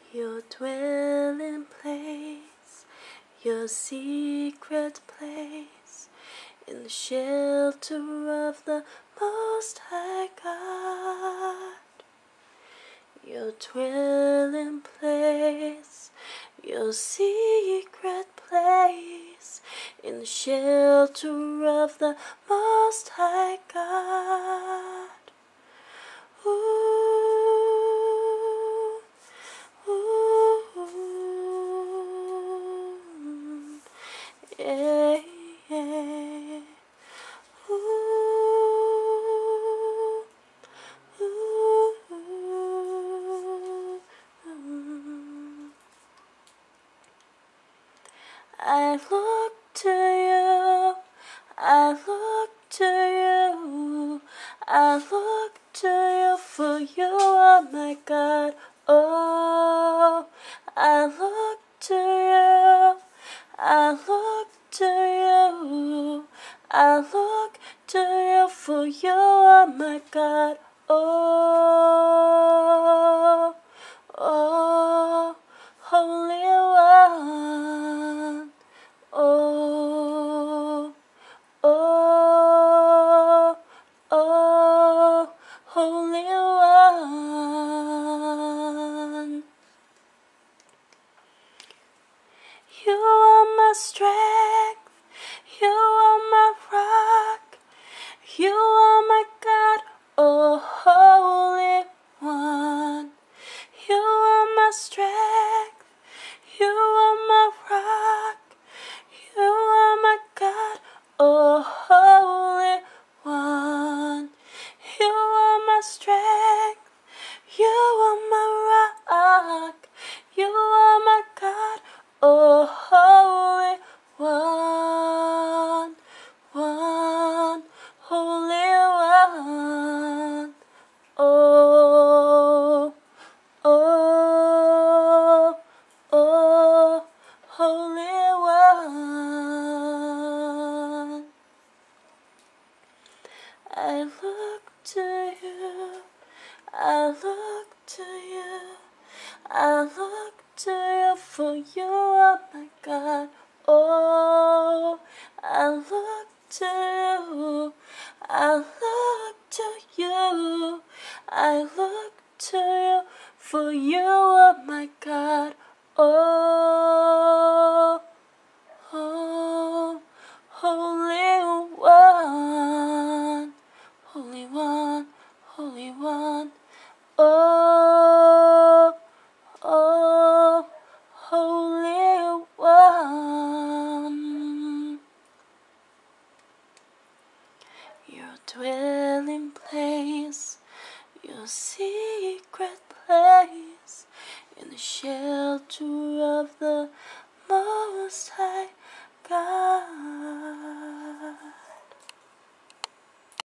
your dwelling place, your secret place, in the shelter of the Most High God. Your dwelling place, your secret place, in the shelter of the Most High God. Ooh, ooh, yeah, yeah. Ooh, ooh, I look to you, I look to you, I look to you, for you are my God. Oh, I look to you, I look to you, I look to you, for you are my God. Oh, oh, Holy One. Oh, oh, oh, Holy One. You are my strength, you are my rock, you are my God, oh Holy One. You are my strength, you are my rock, you are my God, oh Holy One. You are my strength, you are my rock, you are my God, oh Holy One, One, Holy One. Oh, oh, oh, Holy One. I look to you, I look to you, I look to you, for you are my God. Oh, I look to you, I look to you, I look to you, for you are my God. Oh, oh, Holy One, Holy One, Holy One. Oh, oh, Holy One. Your dwelling place, your secret place, in the shelter of the Most High God.